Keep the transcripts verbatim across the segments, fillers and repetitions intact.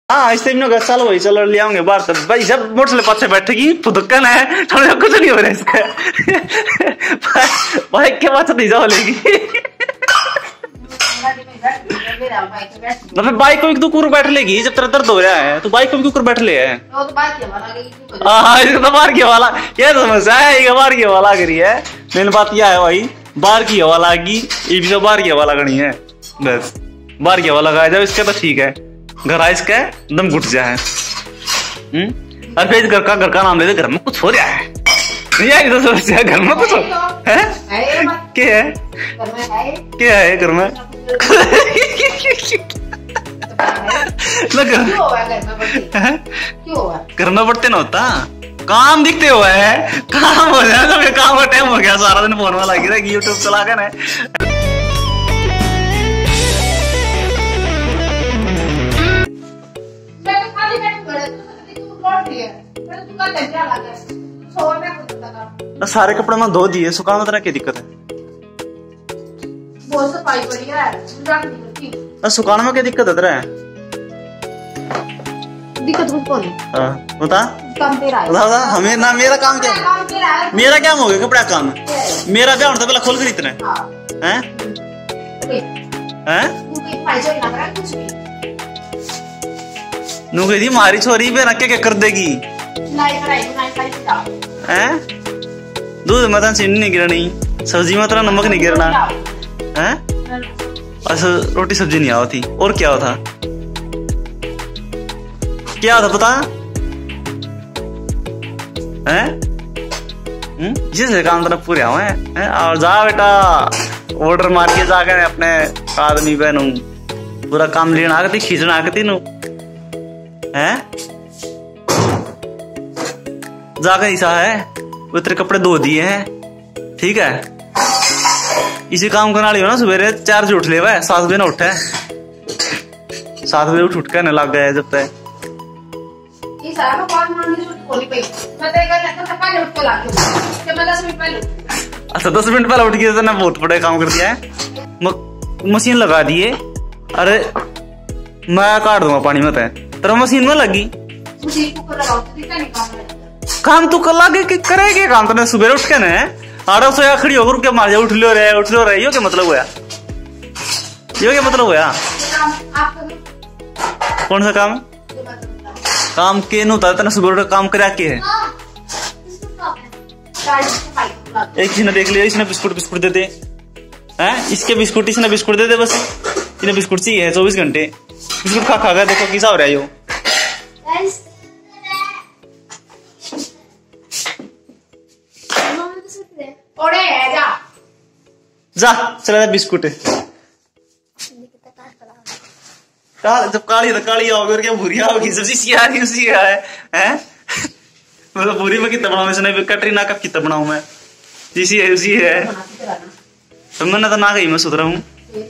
हाँ इस टाइम चलो वही चलो ले आऊंगे बाहर तब भाई जब मोटरसाइकिल पाछे बैठेगी फुदक्कन है थोड़ा कुछ नहीं हो रहा इसका बाइक के पास नहीं जाओ लेगी तो फिर बाइक को क्यों बैठ लेगी जब तेरा दर्द हो रहा है तो बाइक को क्यों बैठ ले है हाँ इसको तो बाहर की हवा क्या समस्या है ये बाहर की हवा लग रही है मेन बात यह है भाई बाहर की हवा लागी ये भी बाहर की हवा लगनी है बस बाहर की हवा लगाया जाए इसका तो ठीक है घर आइस का दम घुट जाए हम्म और फिर घर का घर का नाम ले घर में कुछ हो रहा है नहीं आई तो समस्या घर में कुछ है क्या है क्या है घर में करना पड़ते ना होता काम दिखते हुआ है काम हो जाए तो काम का टाइम हो गया सारा दिन फोन में लगी रहेगी यूट्यूब चला कर सारे कपड़े में धो दिए सुखाने तरह की दिक्कत है सुखाने में क्या दिक्कत है तेरा दिक्कत कुछ नहीं बता काम तेरा है बता बता हमें ना मेरा काम क्या है मेरा क्या हो गया कपड़ा काम मेरा ब्याह होता पहले खोल कर इतना हैं हैं नू कही थी मारी छोरी पे रख के क्या कर देगी हैं दूध में तो चीनी नहीं गिरनी सब्जी में तो नमक नहीं गिरना हैं अच्छा रोटी सब्जी नहीं आती और क्या होता क्या होता पता हैं जिस काम तरफ पूरे हुए हैं और जा बेटा ऑर्डर मार के जाकर अपने आदमी बहनू पूरा काम लेना आती खींचना आती नू हैं जाकर ऐसा है वो तेरे कपड़े धो दिए हैं ठीक है इसी काम करने वाली हो ना सवेरे चार बजे उठ ले वह सात बजे ना उठे सात बजे उठ उठ कर न लग गया जब तक अच्छा दस मिनट पहले उठ गया तो ना बहुत बड़ा काम कर दिया है मशीन लगा दिए अरे मैं काट दूंगा पानी में तेरा मशीन में लगी काम तू कर लागे कि करेगे काम तो सुबह उठ के ना आड़ा सोया खड़ी होकर क्या मार जाए उठ लो रहे उठ लो रहे यो क्या मतलब हुआ यो क्या मतलब हुआ कौन सा काम काम के नु था तना सुबह काम करा के है एक चीज ने देख लिया इसने बिस्कुट बिस्कुट दे दे हैं इसके बिस्कुट इसने बिस्कुट दे दे बस इन्हें बिस्कुट चाहिए है चौबीस घंटे बिस्कुट खा खा कर देखो कैसा हो रहा है यो जा चला बिस्कुट जब काली तो काली आओगे और क्या भूरिया होगी सब्जी सियारी उसी है हैं मतलब भूरी में कितना बनाऊं इसने कटरीना का कितना बनाऊं मैं जिसी है उसी है तो मैंने तो ना गई मैं सुधरा हूँ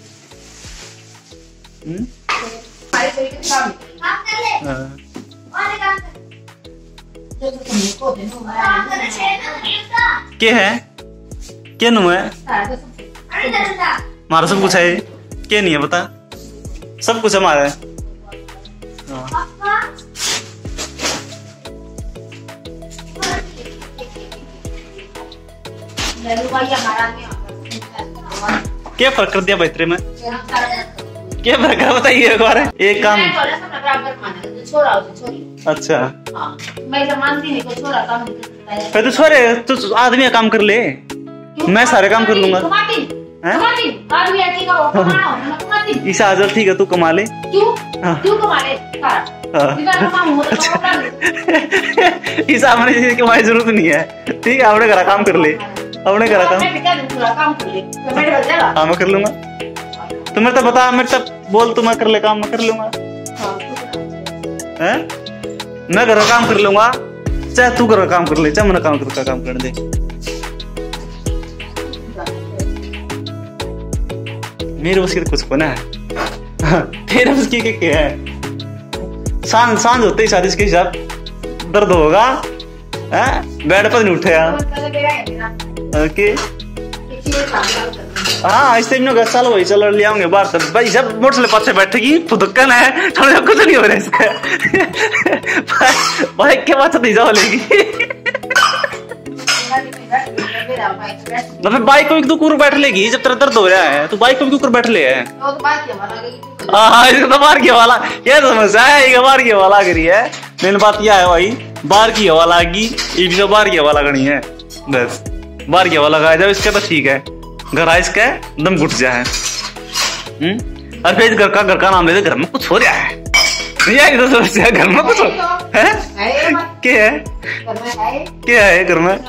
क्या है क्या नु है हमारा सब कुछ है क्या नहीं है बता सब कुछ हमारा है क्या फर्क कर दिया बैतरे में क्या फर्क है बताइए एक बार एक काम अच्छा फिर तो छोरे तो आदमी काम कर ले मैं सारे काम कर लूंगा ईसा आजल ठीक है तू कमा ले क्यों क्यों कमा ले ईसा हमारे कमाई जरूरत नहीं है ठीक है अपने घर काम कर ले अपने घर काम हाँ मैं कर लूंगा तुम्हें तो बता मेरे तो बोल तू मैं कर ले काम मैं कर लूंगा हैं मैं घर का काम कर लूंगा चाहे तू घर का काम कर ले चाहे मैंने काम कर काम करने दे मेरे बस की तो कुछ को ना है तेरे बस की क्या है सांझ सांझ होते ही शादी के हिसाब दर्द होगा बेड पर नहीं उठेगा ओके हाँ इससे भी चल वही चल ले आऊंगे बाहर से भाई जब मोटरसाइकिल पाछे बैठेगी फुदक्कन है थोड़ा कुछ नहीं हो रहा इसका बाइक के पास नहीं जाओ लेगी तो फिर बाइक को क्यों बैठ लेगी जब तेरा दर्द हो रहा है तो बाइक को क्यों बैठ ले है हाँ इसको तो बाहर की हवा ये तो समस्या है ये बाहर की हवा लग रही है मेन बात यह है भाई बाहर की हवा लागी ये भी तो बाहर की हवा लगनी है बस बाहर की हवा लगाया जाए इसका तो ठीक है घर आइस का दम घुट जाए हम्म और फिर घर का घर का नाम लेते घर में कुछ हो रहा है नहीं आई तो समस्या घर में कुछ है क्या है क्या है घर में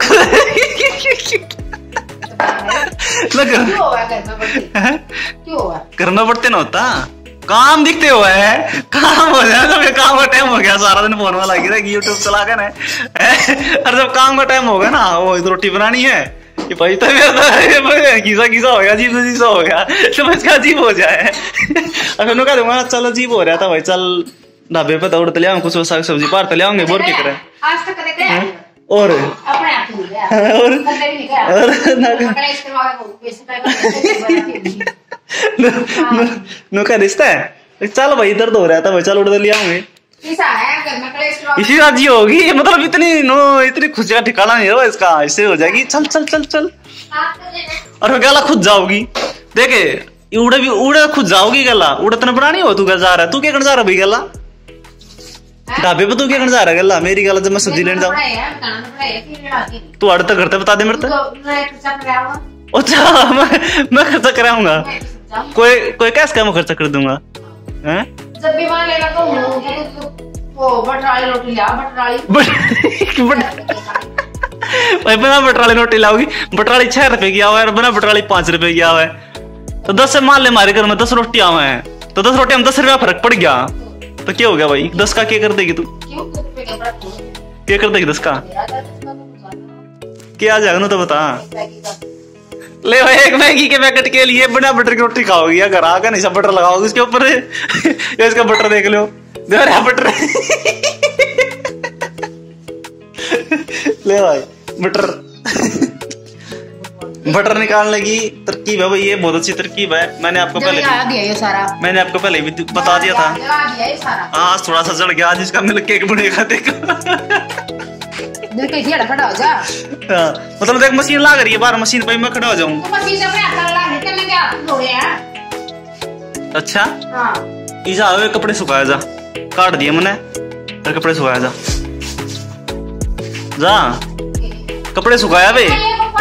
करना पड़ते ना होता काम दिखते हुआ है काम हो जाए तो काम का टाइम हो गया सारा दिन फोन में लगी रहेगी यूट्यूब चला कर और जब काम का टाइम होगा ना वो रोटी बनानी है ये भाई तो घीसा घीसा हो गया अजीब अजीब हो गया तो इसका अजीब हो जाए अगर कह दूंगा चल अजीब हो रहा था भाई चल ढाबे पे दौड़ ले आऊं कुछ साग सब्जी बाहर तले आऊंगे बोर की करे और और नो का रिश्ता है चल भाई दर्द हो रहा था भाई चल उड़ ले आऊंगे इसी राजी होगी मतलब इतनी नो इतनी खुशी का ठिकाना नहीं है इसका इससे हो जाएगी चल चल चल चल और गला खुद जाओगी देखे उड़े भी उड़े खुद जाओगी गला उड़े तो बनानी हो तू क्या जा रहा है तू क्या कर जा रहा भाई गला ढाबे पे तू क्या करने जा रहा है मेरी गला जब मैं सब्जी लेने जाऊँ तू अड़ तक घर तक बता दे मेरे तक अच्छा मैं मैं खर्चा कराऊंगा कोई कोई कैसे क्या मैं खर्चा कर दूंगा जब भी वहां लेगा तो वो बटराली रोटी ला बटराली भाई बिना बटराली रोटी लाओगी बटराली छह रुपए की आवा है बिना बटराली पांच रुपए की आवा है तो दस से मान ले हमारे घर में दस रोटी आवा है तो दस रोटी में दस रुपया फर्क पड़ गया तो क्या हो गया भाई दस का क्या कर देगी तू क्या कर देगी दस का क्या आ जाएगा ना तो बता ले भाई एक मैगी के पैकेट के लिए बिना बटर की रोटी खाओगी या घर आकर नहीं सब बटर लगाओगी उसके ऊपर इसका बटर देख लो बटर ले भाई बटर बटर निकालने की तरकीब है भाई ये बहुत अच्छी तरकीब है मैंने आपको पहले दिया ये सारा मैंने आपको पहले भी बता दिया था आज थोड़ा सा जड़ गया आज इसका मिल केक बनेगा देखो खड़ा हो जा मतलब देख मशीन लाग रही है बाहर मशीन पे मैं खड़ा हो जाऊँ अच्छा ईजा आवे कपड़े सुखाया जा काट दिए मैंने और कपड़े सुखाया जा जा कपड़े सुखाया बे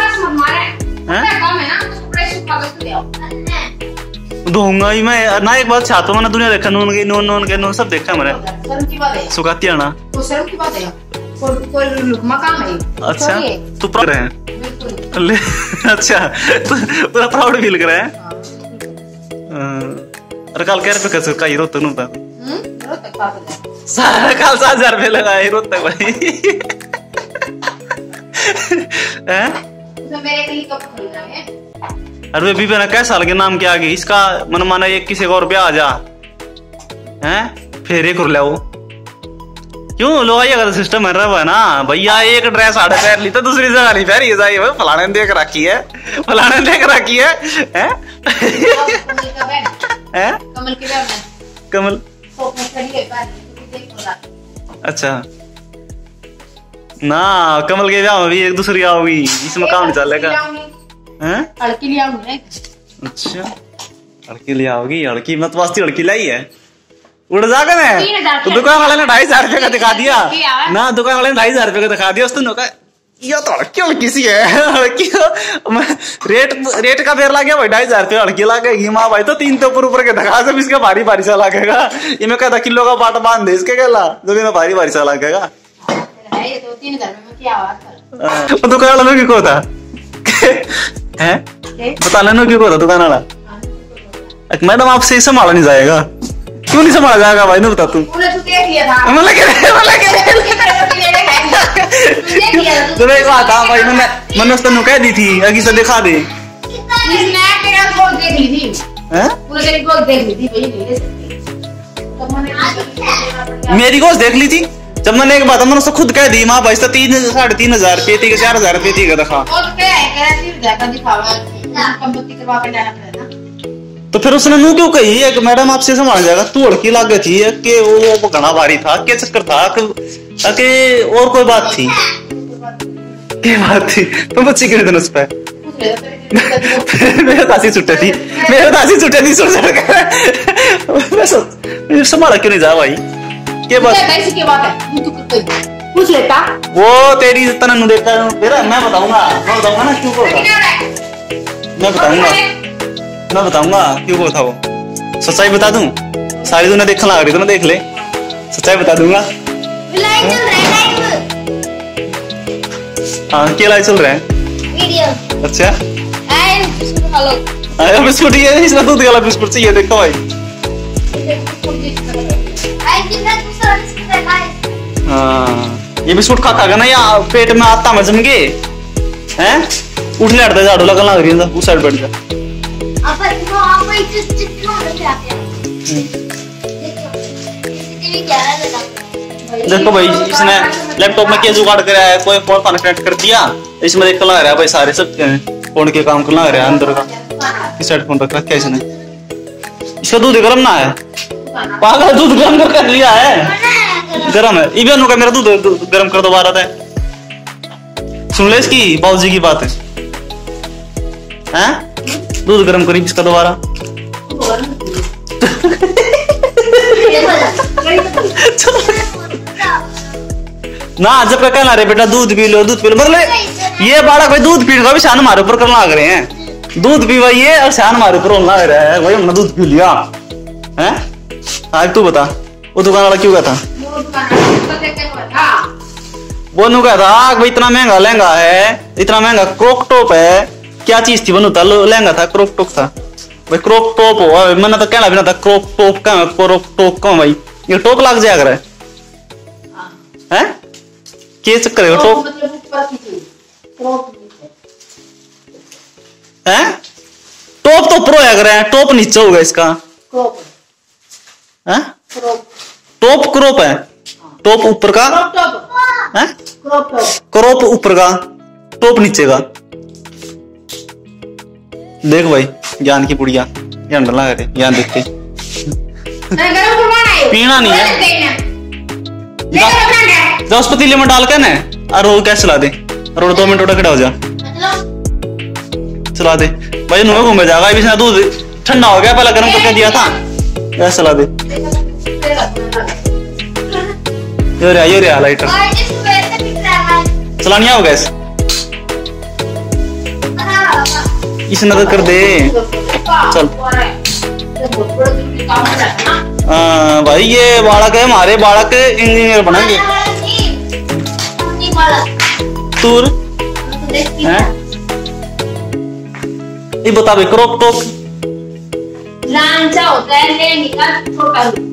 धोऊंगा ही मैं ना एक बात चाहता हूँ ना दुनिया देखा नून के नून नून के नून सब देखा मैंने सुखाती है ना अच्छा तू प्राउड है अच्छा पूरा प्राउड फील कर रहा है अरे कल क्या रुपये कैसे का हीरो तक नूता सारा कल सात हजार रुपये लगा हीरो तक भाई अरे बीबी ना कैसा साल के नाम के आगे इसका मन माना एक किसी और ब्याह आ जा हैं फिर एक कर ले क्यों लो आइए अगर सिस्टम है रहा है ना भैया एक ड्रेस आड़े पैर ली तो दूसरी जगह नहीं पैर ये फलाने ने देख रखी है फलाने ने देख रखी है हैं हैं कमल के ब्याह में कमल अच्छा ना कमल के ब्याह में भी एक दूसरी आओगी इसमें काम नहीं चलेगा हैं लड़की ले आओगी अच्छा लड़की ले आओगी लड़की मत वास्ती लड़की लाई है उड़ जाकर मैं तो दुकान वाले ने ढाई हजार रुपए का दिखा दिया ना दुकान वाले ने ढाई हजार रुपए का दिखा दिया उसने कहा ये तो लड़की लड़की सी है लड़की रेट रेट का फेर ला गया भाई ढाई हजार रुपये लड़की ला गई माँ भाई तो तीन तो ऊपर ऊपर के दिखा जब इसका भारी भारी सा लागेगा ये मैं कहता किलो का बाट बांध दे इसके कहला जब इन्हें भारी भारी सा लागेगा दुकान वाला में क्यों था है बता लेना क्यों था दुकान वाला मैडम आपसे ही संभाला नहीं जाएगा क्यों नहीं संभाला जाएगा भाई ने बता तू तो एक बात था भाई मैंने मैंने उस कह दी थी अगी से दिखा दे मेरी गोश्त देख ली थी जब मैंने एक बात मैंने उसको खुद कह दी माँ भाई तीन साढ़े तीन हजार रुपये थी चार हजार रुपये थी दिखा कंपनी करवा के जाना पड़ेगा। तो फिर उसने नू क्यों कही है कि मैडम आपसे संभाल जाएगा? तू लड़की लागे थी कि वो, वो घना भारी था, क्या चक्कर था कि और कोई बात थी? क्या बात थी? तुम बच्ची क्यों दिन उस पर मेरे तासी छुट्टे थी मेरे तासी छुट्टे थी सुन मैं संभाला क्यों नहीं जा भाई? क्या बात है? बात है तू पूछ लेता। वो तेरी तननु देखा मेरा मैं बताऊंगा मैं बताऊंगा ना क्यों बोला मैं बताऊंगा मैं बताऊंगा क्यों बोला था वो। सच्चाई बता दूं? सारी दुनिया देखने लग रही तो मैं देख ले, सच्चाई बता दूंगा। हाँ क्या लाइव चल रहा है? वीडियो। अच्छा अरे बिस्कुट ये इसमें दूध वाला बिस्कुट चाहिए देखो भाई। हाँ ये बिस्कुट खा खा ना या पेट में आता में जम गए हैं? उठ ले हटता झाड़ू लगन लग रही है उस साइड बैठ जा। देखो भाई इसने लैपटॉप में क्या जुगाड़ कराया है? कोई फोन कनेक्ट कर दिया इसमें देख लग रहा है भाई सारे सब फोन के काम करना रहा है अंदर का। इस साइड फोन रख रखा है इसने। इसका दूध गर्म ना है पागल, दूध गर्म कर लिया है गर्म है इवन का मेरा दूध गर्म कर दोबारा था। सुन ले इसकी बाबूजी की बात है हैं? दूध गर्म करी इसका दोबारा ना जब का कहना रे बेटा दूध पी लो दूध पी लो मतलब ये बालक भाई दूध पीने का भी शान हमारे ऊपर करना लग रहे हैं। दूध पीवा ये और शान हमारे ऊपर होना लग रहा है भाई हमने दूध पी लिया हैं? आज तू बता वो दुकान वाला क्यों कहता? वो नु कहता भाई इतना महंगा लहंगा है, इतना महंगा क्रॉप टॉप है, क्या चीज थी बनूता लहंगा था क्रॉप टॉप था भाई। क्रॉप टॉप हो मैंने तो कहना भी ना था क्रॉप टॉप का क्रॉप टॉप का भाई ये टॉप लग जाया करे हैं? क्या चक्कर है टॉप हैं? टॉप तो प्रो है करे टॉप नीचे होगा इसका हैं? टॉप क्रॉप है टॉप ऊपर का हैं? क्रॉप ऊपर का टॉप नीचे का। देख भाई ज्ञान की पुड़िया ज्ञान डला है ज्ञान देखते पीना नहीं है दस पतीले में डाल के ना और रोल कैसे चला दे रोल दो मिनट खड़ा हो जा चला दे भाई नुआ घूमे जाएगा अभी दूध ठंडा हो गया पहले गर्म करके दिया था ऐसा चला दे यो रे यो रे लाइटर चला नहीं आओ गैस इसने तो कर दे चल। आ, भाई ये बालक है हमारे बालक इंजीनियर बनेंगे तूर हैं? ये बता भाई क्रॉप टॉप लांचा होता है छोटा